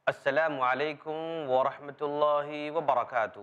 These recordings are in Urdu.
السلام علیکم ورحمۃ اللہ وبرکاتہ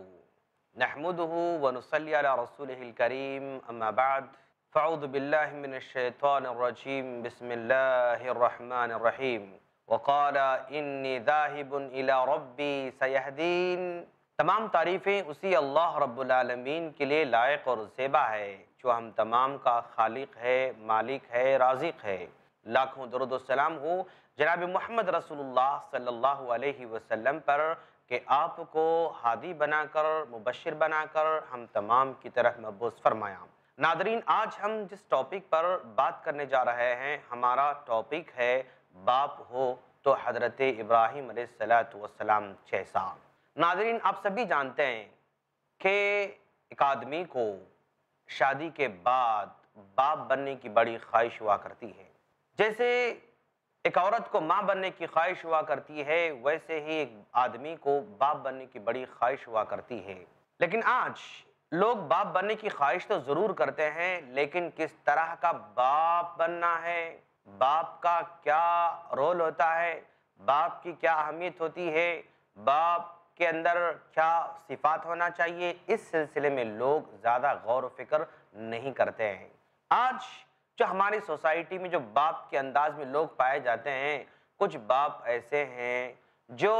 نحمده ونصلی علی رسولہ الکریم اما بعد فاعوذ باللہ من الشیطان الرجیم بسم اللہ الرحمن الرحیم وقال انی ذاہب الی ربی سیہدین۔ تمام تعریفیں اسی اللہ رب العالمین کے لیے لائق اور زیبا ہے جو ہم تمام کا خالق ہے، مالک ہے، رازق ہے۔ لاکھوں درود و سلام ہو جناب محمد رسول اللہ صلی اللہ علیہ وسلم پر کہ آپ کو ہادی بنا کر، مبشر بنا کر ہم تمام کی طرف مبعوث فرمایا۔ ناظرین، آج ہم جس ٹاپک پر بات کرنے جا رہے ہیں، ہمارا ٹاپک ہے باپ ہو تو حضرت ابراہیم علیہ السلام جیسا۔ ناظرین، آپ سبھی جانتے ہیں کہ ایک آدمی کو شادی کے بعد باپ بننے کی بڑی خواہش ہوا کرتی ہے۔ جیسے ایک عورت کو ماں بننے کی خواہش ہوا کرتی ہے، ویسے ہی ایک آدمی کو باپ بننے کی بڑی خواہش ہوا کرتی ہے۔ لیکن آج لوگ باپ بننے کی خواہش تو ضرور کرتے ہیں، لیکن کس طرح کا باپ بننا ہے، باپ کا کیا رول ہوتا ہے، باپ کی کیا اہمیت ہوتی ہے، باپ کے اندر کیا صفات ہونا چاہیے، اس سلسلے میں لوگ زیادہ غور و فکر نہیں کرتے ہیں۔ آج جو ہماری سوسائٹی میں جو باپ کے انداز میں لوگ پائے جاتے ہیں، کچھ باپ ایسے ہیں جو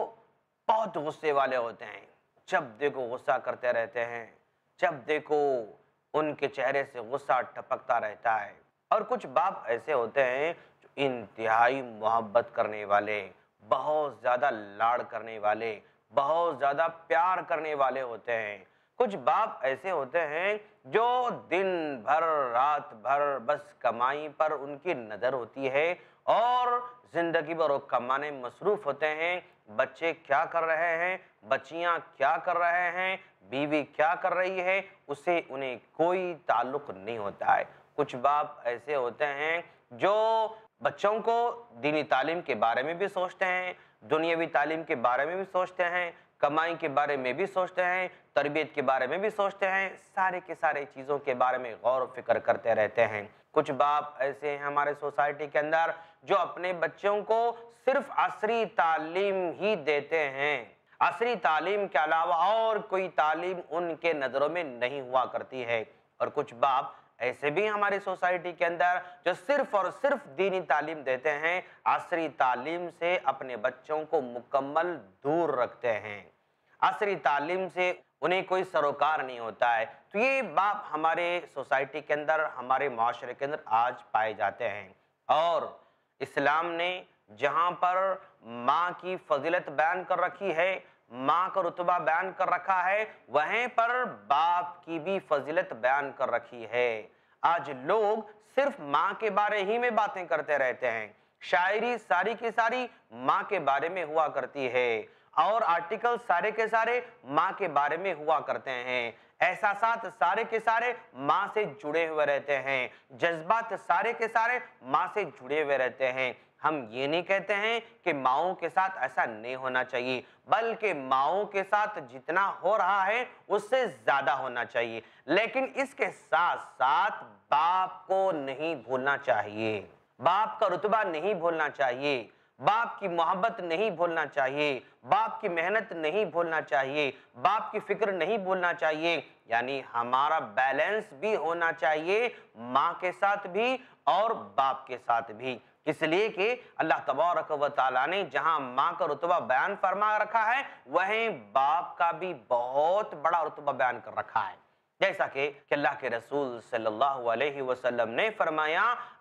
بہت غصے والے ہوتے ہیں، جب دیکھو غصہ کرتے رہتے ہیں، جب دیکھو ان کے چہرے سے غصہ ٹپکتا رہتا ہے۔ اور کچھ باپ ایسے ہوتے ہیں جو انتہائی محبت کرنے والے، بہت زیادہ لاڑ کرنے والے، بہت زیادہ پیار کرنے والے ہوتے ہیں۔ کچھ باپ ایسے ہوتے ہیں جو دن بھر رات بھر بس کمائی پر ان کی نظر ہوتی ہے اور زندگی بھر وہ کمانے میں مصروف ہوتے ہیں۔ بچے کیا کر رہے ہیں، بچیاں کیا کر رہے ہیں، بیوی کیا کر رہی ہے، اسے انہیں کوئی تعلق نہیں ہوتا ہے۔ کچھ باپ ایسے ہوتے ہیں جو بچوں کو دینی تعلیم کے بارے میں بھی سوچتے ہیں، دنیاوی تعلیم کے بارے میں بھی سوچتے ہیں، کمائی کے بارے میں بھی سوچتے ہیں، تربیت کے بارے میں بھی سوچتے ہیں، سارے کے سارے چیزوں کے بارے میں غور و فکر کرتے رہتے ہیں۔ کچھ باپ ایسے ہیں ہمارے سوسائٹی کے اندر جو اپنے بچوں کو صرف عصری تعلیم ہی دیتے ہیں، عصری تعلیم کے علاوہ اور کوئی تعلیم ان کے نظروں میں نہیں ہوا کرتی ہے۔ اور کچھ باپ ایسے بھی ہماری سوسائٹی کے اندر جو صرف اور صرف دینی تعلیم دیتے ہیں، عصری تعلیم سے اپنے بچوں کو مکمل دور رکھتے ہیں، عصری تعلیم سے انہیں کوئی سروکار نہیں ہوتا ہے۔ تو یہ باپ ہمارے سوسائٹی کے اندر، ہمارے معاشرے کے اندر آج پائے جاتے ہیں۔ اور اسلام نے جہاں پر ماں کی فضیلت بیان کر رکھی ہے، ماں کا رتبہ بیان کر رکھا ہے، وہیں پر باپ کی بھی فضیلت بیان کر رکھی ہے۔ آج لوگ صرف ماں کے بارے ہی میں باتیں کرتے رہتے ہیں، شاعری ساری کی ساری ماں کے بارے میں ہوا کرتی ہے، اور آرٹیکل سارے کے سارے ماں کے بارے میں ہوا کرتے ہیں، احساسات سارے کے سارے ماں سے جڑے ہوئے رہتے ہیں، جذبات سارے کے سارے ماں سے جڑے ہوئے رہتے ہیں۔ ہم یہ نہیں کہتے ہیں کہ ماؤں کے ساتھ ایسا نہیں ہونا چاہیے، بلکہ ماؤں کے ساتھ جتنا ہو رہا ہے اس سے زیادہ ہونا چاہیے، لیکن اس کے ساتھ ساتھ باپ کو نہیں بھولنا چاہیے، باپ کا رتبہ نہیں بھولنا چاہیے، باپ کی محبت نہیں بھولنا چاہیے، باپ کی محنت نہیں بھولنا چاہیے، باپ کی فکر نہیں بھولنا چاہیے۔ یعنی ہمارا بیلنس بھی ہونا چاہیے، ماں کے ساتھ بھی اور باپ کے ساتھ بھی، اس لیے کہ اللہ تبارک و تعالیٰ نے جہاں ماں کا رتبہ بیان فرما رکھا ہے، وہیں باپ کا بھی بہت بڑا رتبہ بیان کر رکھا ہے۔ جیسا کہ اللہ کے رسول صلی اللہ علیہ وسلم نے فرمایا،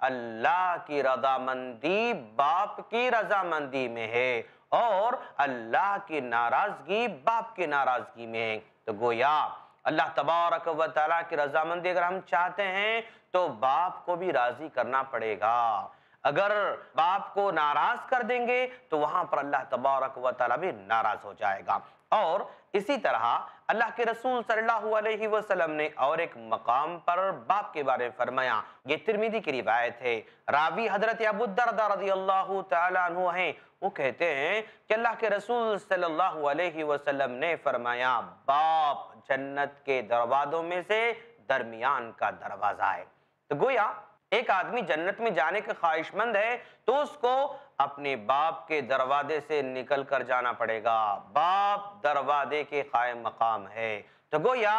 اللہ کی رضامندی باپ کی رضامندی میں ہے اور اللہ کی ناراضگی باپ کی ناراضگی میں ہے۔ تو گویا اللہ تبارک و تعالیٰ کی رضامندی اگر ہم چاہتے ہیں تو باپ کو بھی راضی کرنا پڑے گا۔ اگر باپ کو ناراض کر دیں گے تو وہاں پر اللہ تبارک و تعالیٰ بھی ناراض ہو جائے گا۔ اور اسی طرح اللہ کے رسول صلی اللہ علیہ وسلم نے اور ایک مقام پر باپ کے بارے میں فرمایا، یہ ترمذی کی روایت ہے، راوی حضرت ابو الدرداء رضی اللہ تعالیٰ عنہ ہیں، وہ کہتے ہیں کہ اللہ کے رسول صلی اللہ علیہ وسلم نے فرمایا، باپ جنت کے دروازوں میں سے درمیان کا دروازہ ہے۔ تو گویا ایک آدمی جنت میں جانے کا خواہشمند ہے تو اس کو اپنے باپ کے دروازے سے نکل کر جانا پڑے گا. باپ دروازے کے قائم مقام ہے. تو گویا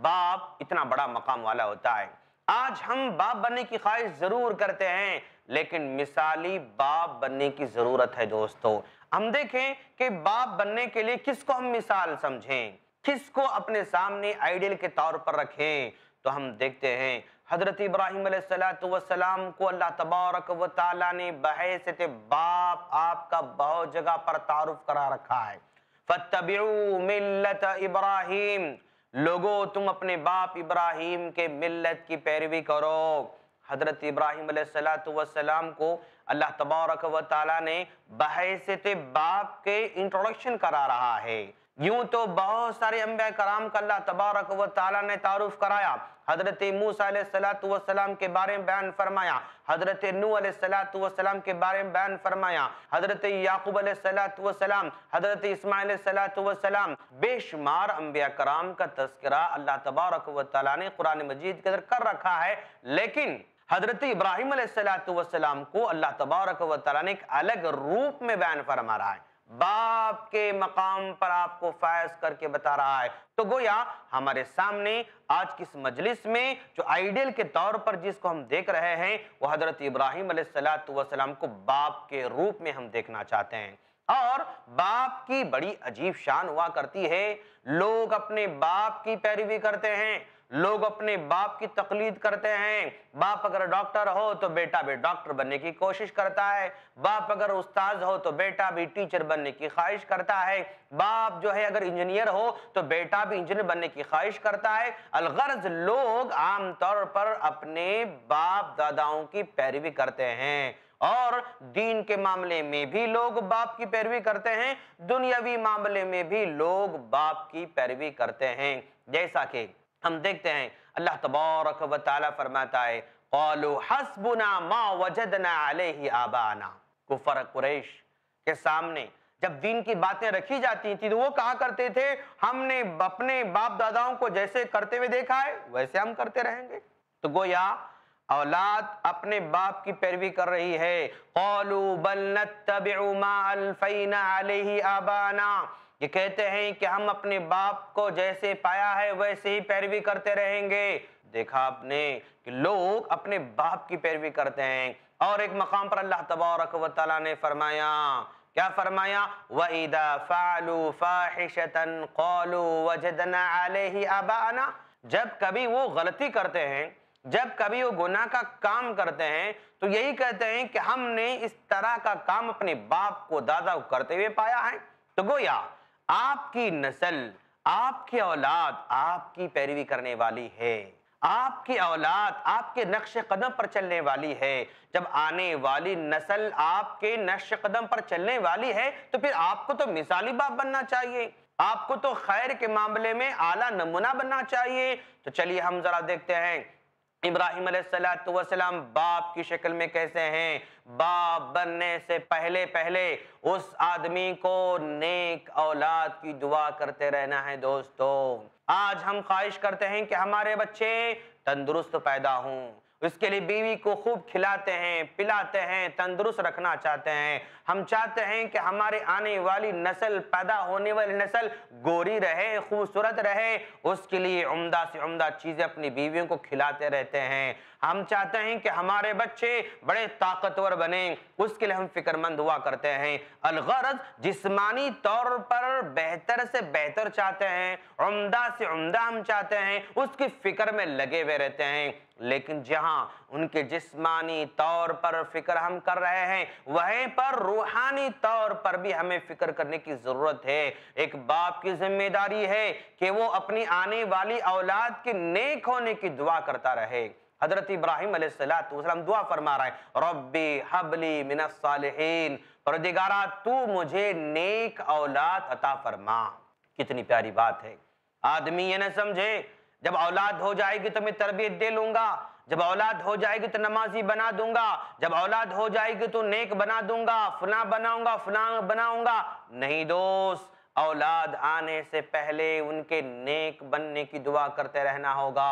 باپ اتنا بڑا مقام والا ہوتا ہے. آج ہم باپ بننے کی خواہش ضرور کرتے ہیں لیکن مثالی باپ بننے کی ضرورت ہے دوستو. ہم دیکھیں کہ باپ بننے کے لیے کس کو ہم مثال سمجھیں, کس کو اپنے سامنے آئیڈیل کے طور پر رکھیں. تو ہم دیکھتے ہیں حضرت ابراہیم علیہ السلام کو اللہ تبارک و تعالیٰ نے بحیثیت باپ آپ کا بہت جگہ پر تعارف کرا رکھا ہے. فَاتَّبِعُوا مِلَّةَ ابراہیم, لوگو تم اپنے باپ ابراہیم کے ملت کی پیروی کرو. حضرت ابراہیم علیہ السلام کو اللہ تبارک و تعالیٰ نے بحیثیت باپ کے انٹروڈکشن کرا رہا ہے. یوں تو بہت سارے انبیاء کرام کا اللہ تبارک و تعالیٰ نے تعارف کرایا. حضرت موسیٰ علیہ السلام کے بارے میں بیان فرمایا, حضرت نوح علیہ السلام کے بارے میں بیان فرمایا, حضرت یعقوب علیہ السلام, حضرت اسماعیل علیہ السلام, بے شمار انبیاء کرام کا تذکرہ اللہ تبارک و تعالیٰ نے قرآن مجید کے اندر کر رکھا ہے. لیکن حضرت ابراہیم علیہ السلام کو اللہ تبارک و تعالیٰ نے ایک الگ روپ میں بیان فرما رہا ہے, باپ کے مقام پر آپ کو فائز کر کے بتا رہا ہے. تو گویا ہمارے سامنے آج کس مجلس میں جو آئیڈیل کے طور پر جس کو ہم دیکھ رہے ہیں وہ حضرت ابراہیم علیہ السلام کو باپ کے روپ میں ہم دیکھنا چاہتے ہیں. اور باپ کی بڑی عجیب شان ہوا کرتی ہے. لوگ اپنے باپ کی پیروی کرتے ہیں, لوگ اپنے باپ کی تقلید کرتے ہیں. باپ اگر ڈاکٹر ہو تو بیٹا بھی ڈاکٹر بننے کی کوشش کرتا ہے, باپ اگر استاذ ہو تو بیٹا بھی ٹیچر بننے کی خواہش کرتا ہے, باپ جو ہے اگر انجینئر ہو تو بیٹا بھی انجینئر بننے کی خواہش کرتا ہے. الغرض لوگ عام طور پر اپنے باپ داداؤں کی پیروی کرتے ہیں, اور دین کے معاملے میں بھی لوگ باپ کی پیروی کرتے ہیں, دنیاوی معاملے میں بھی لوگ باپ کی پیروی کرتے ہیں. جیسا کہ ہم دیکھتے ہیں اللہ تبارک و تعالیٰ فرماتا ہے قالوا حسبنا ما وجدنا علیہ آباءنا. کفر قریش کے سامنے جب دین کی باتیں رکھی جاتی تھی تو وہ کہا کرتے تھے ہم نے اپنے باپ داداؤں کو جیسے کرتے ہوئے دیکھا ہے ویسے ہم کرتے رہیں گے. تو گویا اولاد اپنے باپ کی پیروی کر رہی ہے. قالوا بل نتبع ما الفینا علیہ آباءنا, یہ کہتے ہیں کہ ہم اپنے باپ کو جیسے پایا ہے ویسے ہی پیروی کرتے رہیں گے. دیکھا آپ نے کہ لوگ اپنے باپ کی پیروی کرتے ہیں. اور ایک مقام پر اللہ تبارک و تعالیٰ نے فرمایا, کیا فرمایا, وَإِذَا فَعَلُوا فَاحِشَةً قَالُوا وَجَدْنَا عَلَيْهِ آبَاءَنَا. جب کبھی وہ غلطی کرتے ہیں, جب کبھی وہ گناہ کا کام کرتے ہیں تو یہی کہتے ہیں کہ ہم نے اس طرح کا کام اپنے باپ کو دادا کو کرتے ہوئے پایا ہے. تو گویا آپ کی نسل, آپ کی اولاد آپ کی پیروی کرنے والی ہے, آپ کی اولاد آپ کے نقش قدم پر چلنے والی ہے. جب آنے والی نسل آپ کے نقش قدم پر چلنے والی ہے تو پھر آپ کو تو مثالی باپ بننا چاہیے, آپ کو تو خیر کے معاملے میں اعلیٰ نمونہ بننا چاہیے. تو چلیے ہم ذرا دیکھتے ہیں ابراہیم علیہ السلام باپ کی شکل میں کیسے ہیں. باپ بننے سے پہلے اس آدمی کو نیک اولاد کی دعا کرتے رہنا ہے. دوستو آج ہم خواہش کرتے ہیں کہ ہمارے بچے تندرست پیدا ہوں, اس کے لیے بیوی کو خوب کھلاتے ہیں, پلاتے ہیں, تندرست رکھنا چاہتے ہیں. ہم چاہتے ہیں کہ ہمارے آنے والی نسل, پیدا ہونے والی نسل گوری رہے, خوبصورت رہے, اس کے لیے عمدہ سے عمدہ چیزیں اپنی بیویوں کو کھلاتے رہتے ہیں. ہم چاہتے ہیں کہ ہمارے بچے بڑے طاقتور بنیں, اس کے لیے ہم فکر مند ہوا کرتے ہیں. الغرض جسمانی طور پر بہتر سے بہتر چاہتے ہیں, عمدہ سے عمدہ ہم چاہتے ہیں, اس کی فکر میں لگے ہوئے رہتے ہیں. لیکن جہاں ان کے جسمانی طور پر فکر ہم کر رہے ہیں وہیں پر روحانی طور پر بھی ہمیں فکر کرنے کی ضرورت ہے. ایک باپ کی ذمہ داری ہے کہ وہ اپنی آنے والی اولاد کے نیک ہونے کی دعا کرتا رہے. حضرت ابراہیم علیہ السلام دعا فرما رہے ہیں ربی حب لی من الصالحین, پروردگارا تو مجھے نیک اولاد عطا فرما. کتنی پیاری بات ہے. آدمی یہ نہ سمجھے جب اولاد ہو جائے گی تو میں تربیت دے لوں گا, جب اولاد ہو جائے گی تو نمازی بنا دوں گا, جب اولاد ہو جائے گی تو نیک بنا دوں گا, فلاں بناؤں گا, فلاں بناؤں گا. نہیں دوست, اولاد آنے سے پہلے ان کے نیک بننے کی دعا کرتے رہنا ہوگا,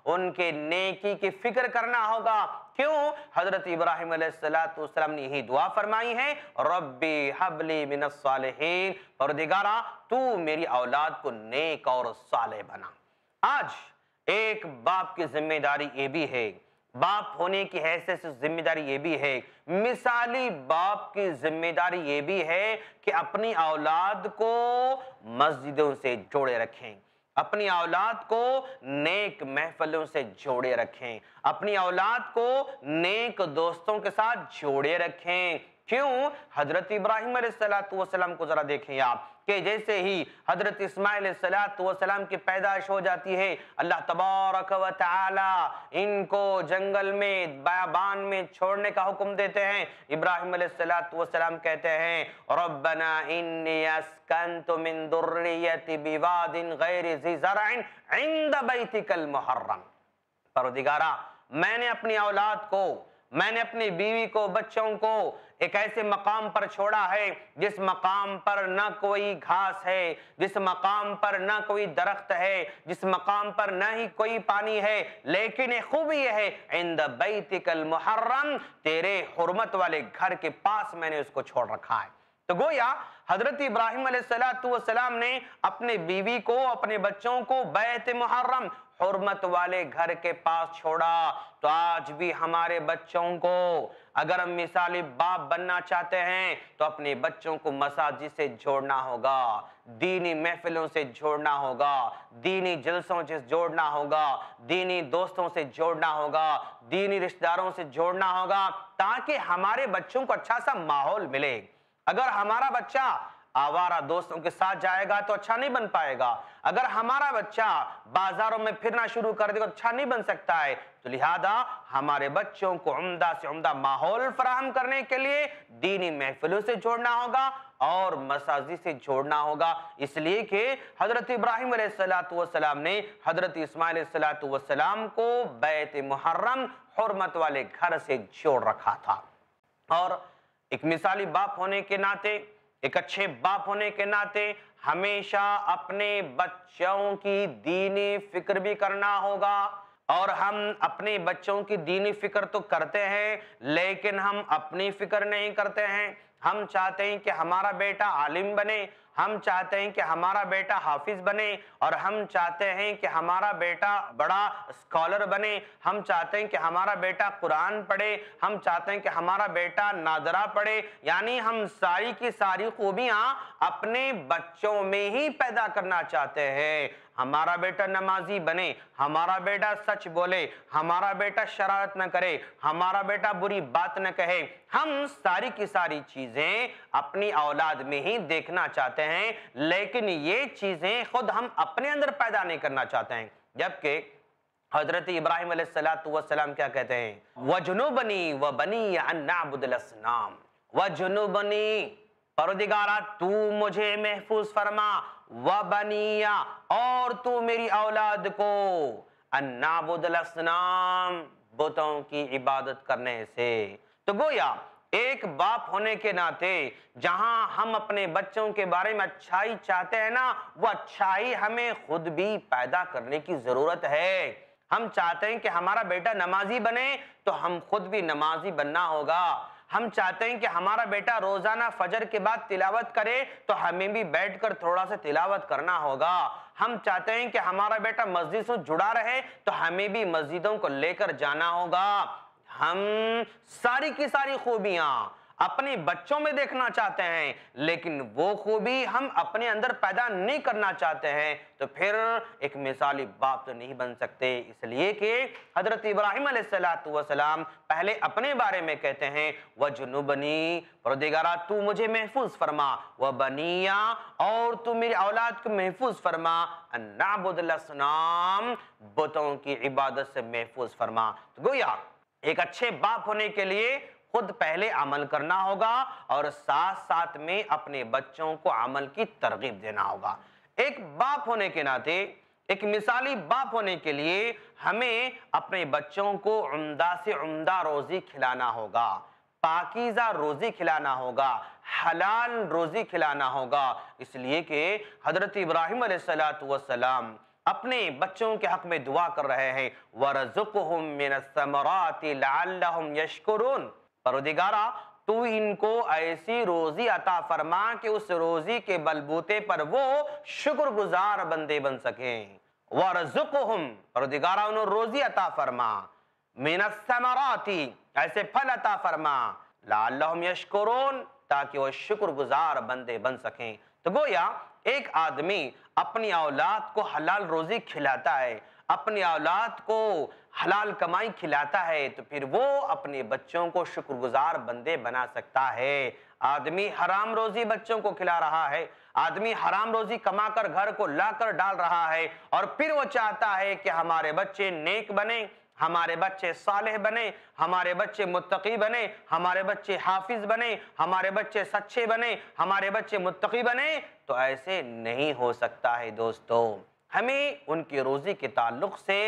उनके नेकी की फिक्र करना होगा। क्यों? हजरत इब्राहिम अलैहिस्सलाम ने यही दुआ फरमाई है, रब्बी हबली मिनस सालिहीन, परवरदिगारा तू मेरी औलाद को नेक और सालेह बना। आज एक बाप की जिम्मेदारी ये भी है, बाप होने की हैसियत से जिम्मेदारी ये भी है, मिसाली बाप की जिम्मेदारी ये भी है कि अपनी औलाद को मस्जिदों से जोड़े रखें, अपनी औलाद को नेक महफिलों से जोड़े रखें, अपनी औलाद को नेक दोस्तों के साथ जोड़े रखें। क्यों? हजरत इब्राहिम अलैहिस्सलाम को जरा देखें आप, कि जैसे ही हजरत इस्माइल अलैहिस्सलाम की पैदाइश हो जाती है, अल्लाह तबारक व तआला इनको जंगल में बयाबान में छोड़ने का हुक्म देते हैं। इब्राहिम अलैहिस्सलाम कहते हैं, रब्बना इन्नी अस्कंतु मिन दुर्रियति बिवादिन गैरि ज़ी ज़रअन इंद बैतिकल मुहर्रम, परवरदिगारा मैंने अपनी औलाद को, मैंने अपनी बीवी को, बच्चों को एक ऐसे मकाम पर छोड़ा है जिस मकाम पर न कोई घास है, जिस मकाम पर न कोई दरख्त है, जिस मकाम पर न ही कोई पानी है, लेकिन एक खूबी यह है इंद बैतिकल मुहर्रम, तेरे हुर्मत वाले घर के पास मैंने उसको छोड़ रखा है। तो गोया हजरत इब्राहिम अलैहिस्सलाम ने अपने बीवी को, अपने बच्चों को बैत मुहर्रम, हुर्मत वाले घर के पास छोड़ा। तो आज भी हमारे बच्चों को अगर हम मिसाली बाप बनना चाहते हैं तो अपने बच्चों को मसाजिद से जोड़ना होगा, दीनी महफिलों से जोड़ना होगा, दीनी जलसों से जोड़ना होगा, दीनी दोस्तों से जोड़ना होगा, दीनी रिश्तेदारों से जोड़ना होगा, ताकि हमारे बच्चों को अच्छा सा माहौल मिले। अगर हमारा बच्चा आवारा दोस्तों के साथ जाएगा तो अच्छा नहीं बन पाएगा, अगर हमारा बच्चा बाजारों में फिरना शुरू कर देगा तो अच्छा नहीं बन सकता है। तो लिहाजा हमारे बच्चों को उम्दा से उम्दा माहौल फराहम करने के लिए दीनी महफिलों से जोड़ना होगा और मसाजिद से जोड़ना होगा। इसलिए कि हजरत इब्राहिम अलैहिस्सलाम ने हजरत इस्माइल अलैहिस्सलाम को बैत मुहर्रम, हुर्मत वाले घर से जोड़ रखा था। और एक मिसाली बाप होने के नाते, एक अच्छे बाप होने के नाते हमेशा अपने बच्चों की दीनी फिक्र भी करना होगा। और हम अपने बच्चों की दीनी फिक्र तो करते हैं, लेकिन हम अपनी फिक्र नहीं करते हैं। हम चाहते हैं कि हमारा बेटा आलिम बने, हम चाहते हैं कि हमारा बेटा हाफिज बने, और हम चाहते हैं कि हमारा बेटा बड़ा स्कॉलर बने, हम चाहते हैं कि हमारा बेटा कुरान पढ़े, हम चाहते हैं कि हमारा बेटा नादरा पढ़े। यानी हम सारी की सारी खूबियां अपने बच्चों में ही पैदा करना चाहते हैं। हमारा बेटा नमाजी बने, हमारा बेटा सच बोले, हमारा बेटा शरारत न करे, हमारा बेटा बुरी बात न कहे। हम सारी की सारी चीजें अपनी औलाद में ही देखना चाहते हैं, लेकिन ये चीजें खुद हम अपने अंदर पैदा नहीं करना चाहते हैं। जबकि हजरत इब्राहिम अलैहिस्सलाम क्या कहते हैं, वजुनुबनी व बनी अन नअबुदल असनाम, वजुनुबनी, परवरदिगारा तू मुझे महफूज फरमा, व बनिया, और तू मेरी औलाद को, अन नअबुदल असनाम, बुतों की इबादत करने से। तो गोया एक बाप होने के नाते जहां हम अपने बच्चों के बारे में अच्छाई चाहते हैं ना, वो अच्छाई हमें खुद भी पैदा करने की जरूरत है। हम चाहते हैं कि हमारा बेटा नमाजी बने, तो हम खुद भी नमाजी बनना होगा। हम चाहते हैं कि हमारा बेटा रोजाना फजर के बाद तिलावत करे, तो हमें भी बैठकर थोड़ा सा तिलावत करना होगा। हम चाहते हैं कि हमारा बेटा मस्जिद से जुड़ा रहे, तो हमें भी मस्जिदों को लेकर जाना होगा। हम सारी की सारी खूबियां अपने बच्चों में देखना चाहते हैं, लेकिन वो खूबी हम अपने अंदर पैदा नहीं करना चाहते हैं, तो फिर एक मिसाली बाप तो नहीं बन सकते। इसलिए कि हजरत इब्राहिम अलैहिस्सलाम पहले अपने बारे में कहते हैं, वजुनुबनी, परवरदिगारा तू मुझे महफूज फरमा, व बनिया, और तू मेरी औलाद को महफूज फरमा, अन नअबुदल असनाम, बुतों की इबादत से महफूज फरमा। तो गोया एक अच्छे बाप होने के लिए खुद पहले अमल करना होगा और साथ साथ में अपने बच्चों को अमल की तरगीब देना होगा। एक बाप होने के नाते, एक मिसाली बाप होने के लिए हमें अपने बच्चों को उम्दा से उम्दा रोजी खिलाना होगा, पाकीज़ा रोजी खिलाना होगा, हलाल रोजी खिलाना होगा। इसलिए कि हजरत इब्राहिम अलैहिस्सलाम اپنے بچوں کے حق میں دعا کر رہے ہیں وَرَزُقْهُم مِّنَ الثَّمَرَاتِ لَعَلَّهُمْ يَشْكُرُونَ، پروردگارا تو ان کو ایسی روزی عطا فرما کہ اس روزی کے بلبوتے پر وہ شکر گزار بندے بن سکیں۔ وَرَزُقْهُم، پروردگارا انہوں روزی عطا فرما، مِّنَ الثَّمَرَاتِ ایسے پھل عطا فرما، لَعَلَّهُمْ يَشْكُرُونَ تاکہ وہ شکر گزار بندے بن سکیں۔ تو گویا ایک آدمی اپنی اولاد کو حلال روزی کھلاتا ہے، اپنی اولاد کو حلال کمائی کھلاتا ہے، تو پھر وہ اپنے بچوں کو شکر گزار بندے بنا سکتا ہے۔ آدمی حرام روزی بچوں کو کھلا رہا ہے، آدمی حرام روزی کما کر گھر کو لا کر ڈال رہا ہے، اور پھر وہ چاہتا ہے کہ ہمارے بچے نیک بنیں، ہمارے بچے صالح بنے، ہمارے بچے متقی بنے، ہمارے بچے حافظ بنے، ہمارے بچے سچے بنے، ہمارے بچے متقی بنے۔ تو ایسے نہیں ہو سکتا ہے دوستو، ہمیں ان کی روزی کے تعلق سے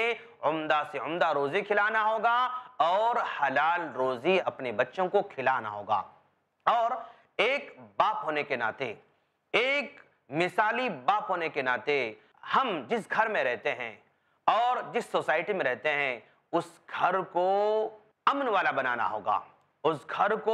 عمدہ روزی کھلانا ہوگا اور حلال روزی اپنے بچوں کو کھلانا ہوگا۔ اور ایک باپ ہونے کے ناطے، ایک مثالی باپ ہونے کے ناطے، ہم جس گھر میں رہتے ہیں اور جس سوسائٹی میں رہتے ہیں اس گھر کو امن والا بنانا ہوگا، اس گھر کو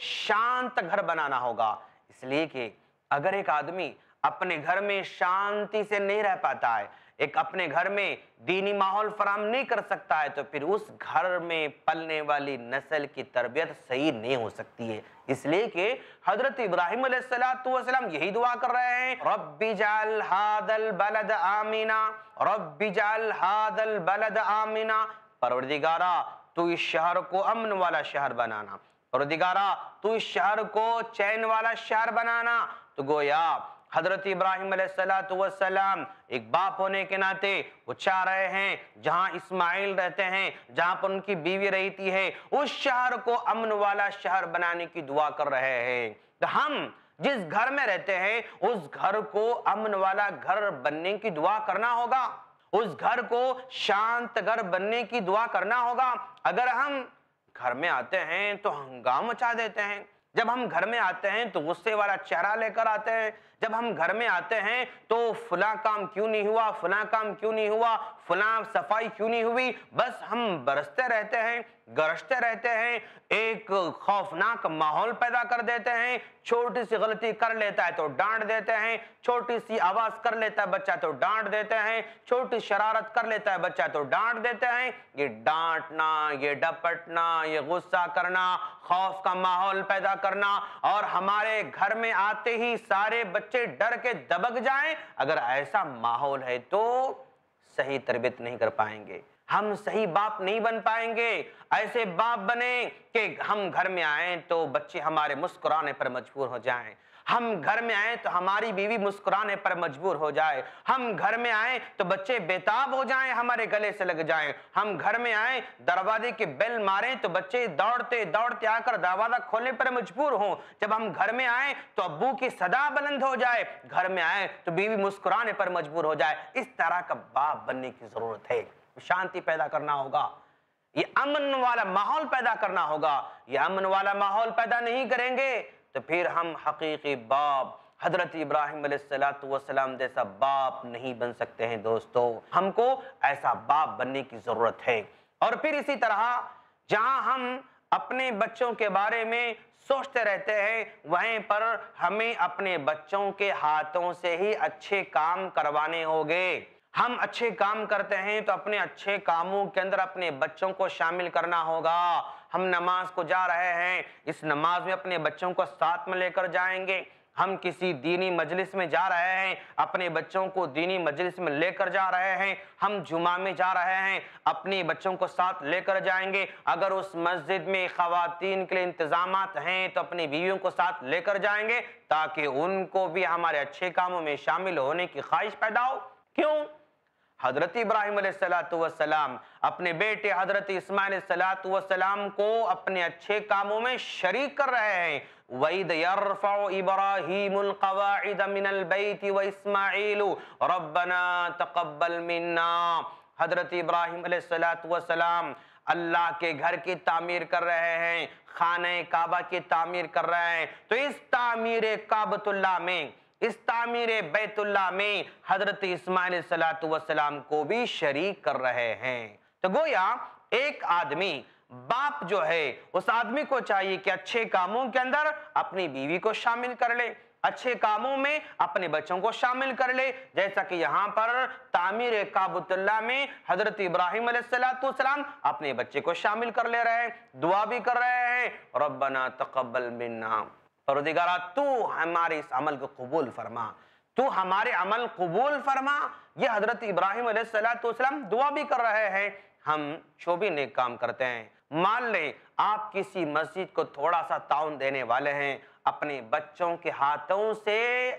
شانت گھر بنانا ہوگا۔ اس لیے کہ اگر ایک آدمی اپنے گھر میں شانتی سے نہیں رہ پاتا ہے، ایک اپنے گھر میں دینی ماحول فراہم نہیں کر سکتا ہے، تو پھر اس گھر میں پلنے والی نسل کی تربیت صحیح نہیں ہو سکتی ہے۔ اس لیے کہ حضرت ابراہیم علیہ السلام یہی دعا کر رہے ہیں، رب اجعل ھذا البلد آمنا، رب اجعل ھذا البلد آمنا، پروردگارا تو اس شہر کو امن والا شہر بنانا، پروردگارا تو اس شہر کو چین والا شہر بنانا۔ تو گویا حضرت ابراہیم علیہ السلام ایک باپ ہونے کے ناطے وہ چاہ رہے ہیں جہاں اسماعیل رہتے ہیں، جہاں پر ان کی بیوی رہتی ہے، اس شہر کو امن والا شہر بنانے کی دعا کر رہے ہیں۔ تو ہم جس گھر میں رہتے ہیں اس گھر کو امن والا گھر بننے کی دعا کرنا ہوگا، اس گھر کو شانت گھر بننے کی دعا کرنا ہوگا۔ اگر ہم گھر میں آتے ہیں تو ہنگامہ مچا دیتے ہیں، جب ہم گھر میں آتے ہیں تو غصے والا چہرہ لے کر آتے ہیں، جب ہم گھر میں آتے ہیں تو فلاں کام کیوں نہیں ہوا، فلاں کام کیوں نہیں ہوا، فلاں صفائی کیوں نہیں ہوئی، بس ہم برستے رہتے ہیں، گرجتے رہتے ہیں، ایک خوفناک ماحول پیدا کر دیتے ہیں۔ چھوٹی سی غلطی کر لیتا ہے تو ڈانٹ دیتے ہیں، چھوٹی سی آواز کر لیتا ہے بچہ تو ڈانٹ دیتے ہیں، چھوٹی شرارت کر لیتا ہے بچہ تو ڈانٹ دیتے ہیں۔ یہ ڈانٹنا، یہ ڈپٹنا، یہ غصہ کرنا، خوف کا ماحول پیدا کرنا، اور ہمارے گھر میں آتے ہی سارے بچے ڈر کے دبک جائیں، اگر ایسا ماحول ہے تو صحیح تربیت نہیں کر پائیں گے، ہم صحیح باپ نہیں بن پائیں گے۔ ایسے باپ بنیں کہ ہم گھر میں آئیں تو بچے ہمارے مسکرانے پر مجبور ہو جائیں، ہم گھر میں آئیں تو ہماری بیوی مسکرانے پر مجبور ہو جائے، ہم گھر میں آئیں تو بچے بےتاب ہو جائیں، ہمارے گلے سے لگ جائیں، ہم گھر میں آئیں دروازے کی بیل ماریں تو بچے دوڑتے دوڑتے آ کر دروازہ کھولنے پر مجبور ہوں، جب ہم گھر میں آئیں تو ابو کی صدا بلند ہو جائے، گھر میں آئیں تو بیوی مسکرانے پر مجبور ہو جائے۔ اس طرح کا باپ بننے کی ضرورت ہے، شانتی پیدا کرنا ہوگا، یہ امن والا ماحول پیدا کرنا ہوگا۔ یہ امن والا ماحول پیدا نہیں کریں گے تو پھر ہم حقیقی باپ حضرت ابراہیم علیہ السلام جیسا باپ نہیں بن سکتے ہیں دوستو، ہم کو ایسا باپ بننے کی ضرورت ہے۔ اور پھر اسی طرح جہاں ہم اپنے بچوں کے بارے میں سوچتے رہتے ہیں وہیں پر ہمیں اپنے بچوں کے ہاتھوں سے ہی اچھے کام کروانے ہوگے۔ ہم اچھے کام کرتے ہیں تو اپنے اچھے کاموں کے اندر اپنے بچوں کو شامل کرنا ہوگا۔ ہم نماز کو جا رہے ہیں، اس نماز میں اپنے بچوں کو ساتھ میں لے کر جائیں گے۔ ہم کسی دینی مجلس میں جا رہے ہیں، اپنے بچوں کو دینی مجلس میں لے کر جا رہے ہیں۔ ہم جمعہ میں جا رہے ہیں، اپنے بچوں کو ساتھ لے کر جائیں گے۔ اگر اس مسجد میں خواتین کے لیے انتظامات ہیں تو اپنی بیویوں کو ساتھ لے کر جائیں گے تاکہ ان کو بھی ہمارے اچھے کاموں میں شامل ہونے کی خواہش پیدا ہو۔ کیوں؟ حضرت ابراہیم علیہ السلام اپنے بیٹے حضرت اسماعیل علیہ السلام کو اپنے اچھے کاموں میں شریک کر رہے ہیں۔ وَإِذْ يَرْفَعُ إِبْرَاهِيمُ الْقَوَاعِدَ مِنَ الْبَيْتِ وَإِسْمَاعِيلُ رَبَّنَا تَقَبَّلْ مِنَّا، حضرت ابراہیم علیہ السلام اللہ کے گھر کی تعمیر کر رہے ہیں، خانہ کعبہ کی تعمیر کر رہے ہیں۔ تو اس تعمیر کعبۃ اللہ میں इस तामीर बैतुल्लाह में हजरत इस्माइल अलैहिस्सलातु वस्सलाम को भी शरीक कर रहे हैं। तो गोया एक आदमी, बाप जो है, उस आदमी को चाहिए कि अच्छे कामों के अंदर अपनी बीवी को शामिल कर ले, अच्छे कामों में अपने बच्चों को शामिल कर ले। जैसा कि यहाँ पर तामीर काबतुल्लाह में हजरत इब्राहिम अलैहिस्सलाम अपने बच्चे को शामिल कर ले रहे हैं, दुआ भी कर रहे हैं, रब्बना तक़ब्बल मिन्ना, परवरदिगारा तू हमारे इस अमल को कबूल फरमा, तू हमारे अमल कबूल फरमा। ये हजरत इब्राहिम अलैहिस्सलाम दुआ भी कर रहे हैं। हम जो भी नेक काम करते हैं, मान लें आप किसी मस्जिद को थोड़ा सा ताउन देने वाले हैं, अपने बच्चों के हाथों से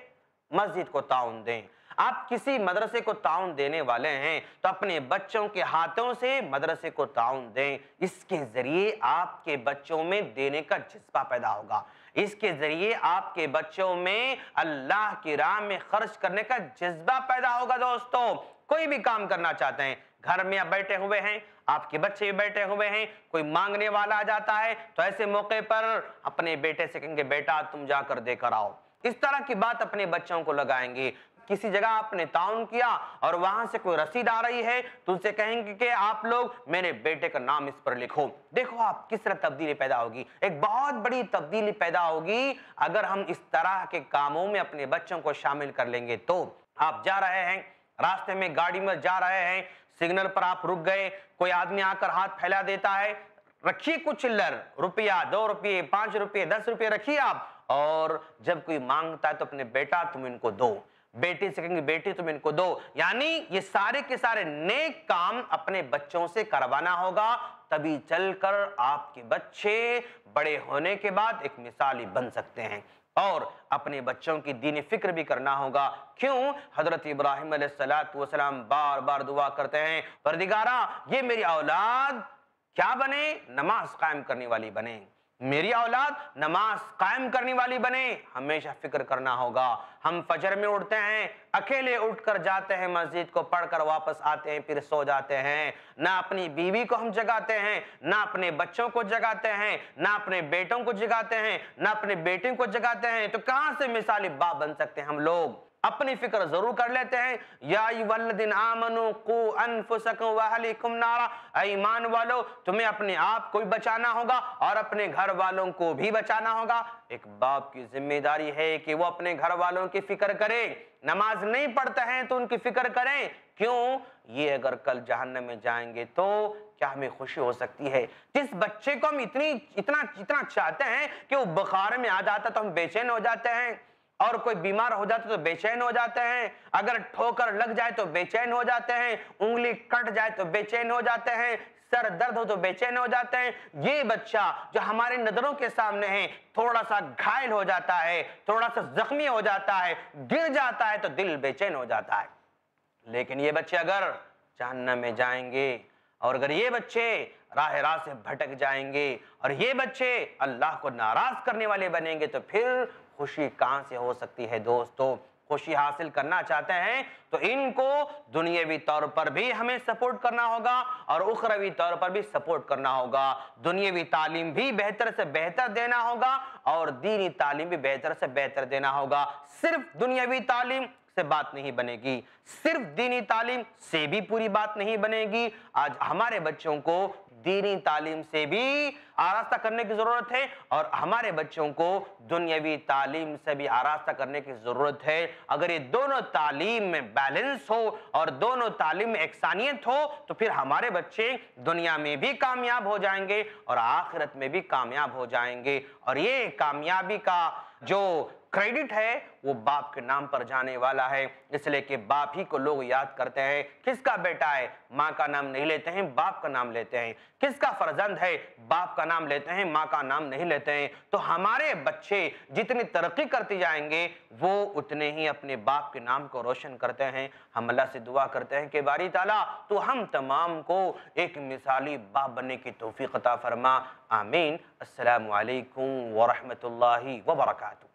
मस्जिद को ताउन दें। आप किसी मदरसे को ताउन देने वाले हैं तो अपने बच्चों के हाथों से मदरसे को ताउन दें। इसके जरिए आपके बच्चों में देने का जज्बा पैदा होगा, इसके जरिए आपके बच्चों में अल्लाह की राह में खर्च करने का जज्बा पैदा होगा। दोस्तों, कोई भी काम करना चाहते हैं, घर में आप बैठे हुए हैं, आपके बच्चे भी बैठे हुए हैं, कोई मांगने वाला आ जाता है तो ऐसे मौके पर अपने बेटे से कहेंगे बेटा तुम जाकर देकर आओ। इस तरह की बात अपने बच्चों को लगाएंगे। किसी जगह आपने ताउन किया और वहां से कोई रसीद आ रही है तो उनसे कहेंगे कि आप लोग मेरे बेटे का नाम इस पर लिखो। देखो आप किस तरह तब्दीली पैदा होगी, एक बहुत बड़ी तब्दीली पैदा होगी अगर हम इस तरह के कामों में अपने बच्चों को शामिल कर लेंगे। तो आप जा रहे हैं, रास्ते में गाड़ी में जा रहे हैं, सिग्नल पर आप रुक गए, कोई आदमी आकर हाथ फैला देता है, रखिए कुछ चिल्लर, रुपया, 2 रुपये, 5 रुपये, 10 रुपये रखिए आप। और जब कोई मांगता है तो अपने बेटा तुम इनको दो, बेटी से कहेंगे बेटी तुम इनको दो। यानी ये सारे के सारे नेक काम अपने बच्चों से करवाना होगा, तभी चलकर आपके बच्चे बड़े होने के बाद एक मिसाली बन सकते हैं। और अपने बच्चों की दीनी फिक्र भी करना होगा। क्यों? हजरत इब्राहिम अलैहिस्सलाम बार बार दुआ करते हैं, परवरदिगारा ये मेरी औलाद क्या बने? नमाज कायम करने वाली बने, मेरी औलाद नमाज कायम करने वाली बने। हमेशा फिक्र करना होगा। हम फजर में उठते हैं, अकेले उठकर जाते हैं मस्जिद को पढ़कर वापस आते हैं, फिर सो जाते हैं। ना अपनी बीवी को हम जगाते हैं, ना अपने बच्चों को जगाते हैं, ना अपने बेटों को जगाते हैं, ना अपने बेटियों को जगाते हैं। तो कहां से मिसाली बाप बन सकते हैं हम लोग? अपनी फिक्र जरूर कर लेते हैं। या अय्युहल्लज़ीना आमनू कू अनफुसकुम व अहलीकुम नारा, ईमान वालों तुम्हें अपने आप को भी बचाना होगा और अपने घर वालों को भी बचाना होगा। एक बाप की जिम्मेदारी है कि वो अपने घर वालों की फिक्र करे। नमाज नहीं पढ़ते हैं तो उनकी फिक्र करें। क्यों? ये अगर कल जहन्नम में जाएंगे तो क्या हमें खुशी हो सकती है? जिस बच्चे को हम इतना चाहते हैं कि वो बुखार में आ जाता तो हम बेचैन हो जाते हैं, और कोई बीमार हो जाता तो बेचैन हो जाते हैं, अगर ठोकर लग जाए तो बेचैन हो जाते हैं, उंगली कट जाए तो बेचैन हो जाते हैं, सर दर्द हो तो बेचैन हो जाते हैं। ये बच्चा जो हमारे नजरों के सामने है, थोड़ा सा घायल हो जाता है, थोड़ा सा जख्मी हो जाता है, गिर जाता है तो दिल बेचैन हो जाता है। लेकिन ये बच्चे अगर जहन्नम में जाएंगे और अगर ये बच्चे राह से भटक जाएंगे और ये बच्चे अल्लाह को नाराज करने वाले बनेंगे तो फिर खुशी कहां से हो सकती है? दोस्तों, खुशी हासिल करना चाहते हैं तो इनको दुनियावी तौर पर भी हमें सपोर्ट करना होगा और उखरवी तौर पर भी सपोर्ट करना होगा। दुनियावी तालीम भी बेहतर से बेहतर देना होगा और दीनी तालीम भी बेहतर से बेहतर देना होगा। सिर्फ दुनियावी तालीम से बात नहीं बनेगी, सिर्फ दीनी तालीम से भी पूरी बात नहीं बनेगी। आज हमारे बच्चों को दीनी तालीम से भी आरास्ता करने की जरूरत है और हमारे बच्चों को दुनियावी तालीम से भी आरास्ता करने की जरूरत है। अगर ये दोनों तालीम में बैलेंस हो और दोनों तालीम में एकसानियत हो तो फिर हमारे बच्चे दुनिया में भी कामयाब हो जाएंगे और आखिरत में भी कामयाब हो जाएंगे। और ये कामयाबी का जो क्रेडिट है वो बाप के नाम पर जाने वाला है, इसलिए कि बाप ही को लोग याद करते हैं। किसका बेटा है? माँ का नाम नहीं लेते हैं, बाप का नाम लेते हैं। किसका फर्जंद है? बाप का नाम लेते हैं, माँ का नाम नहीं लेते हैं। तो हमारे बच्चे जितनी तरक्की करते जाएंगे वो उतने ही अपने बाप के नाम को रोशन करते हैं। हम अल्लाह से दुआ करते हैं कि बारी ताला तो हम तमाम को एक मिसाली बाप बनने की तौफीक अता फरमा। आमीन। अस्सलामु अलैकुम व रहमतुल्लाहि व बरकातुहू।